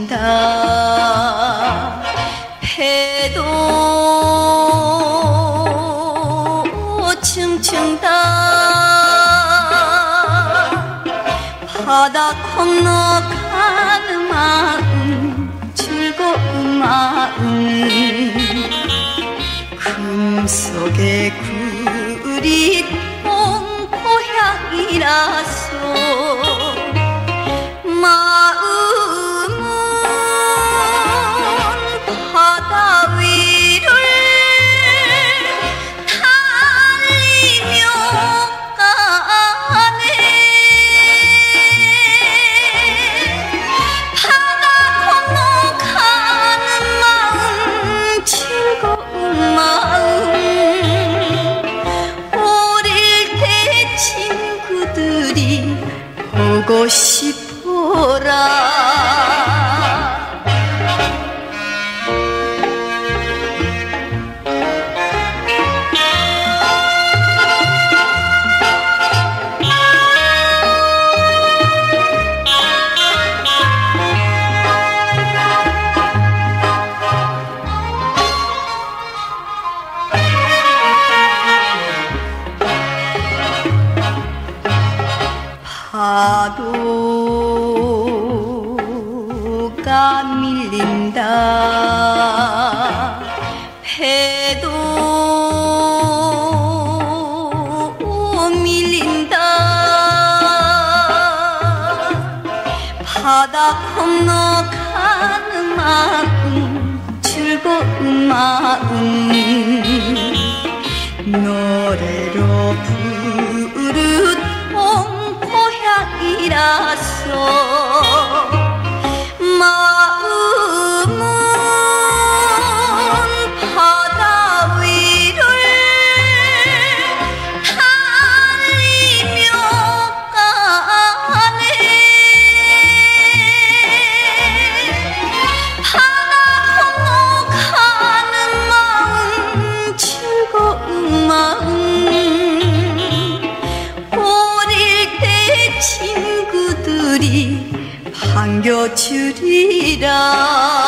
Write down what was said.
밀린다. 배도 층층다. 바다 건너가는 마음, 즐거운 마음. 금속의 구리통 고향이라서 마음은 바다 위를 달리며 가네. 바다 건너가는 마음, 즐거운 마음. 어릴 때 친구들이 보고 싶어라. 파도가 밀린다. 배도 밀린다. 바다 건너가는 마음, 즐거운 마음. 노래로 부르던 고향이라서 마음은 바다 위를 달리며 가네. 바다 건너가는 마음, 즐거운 마음. 친구들이 반겨주리라.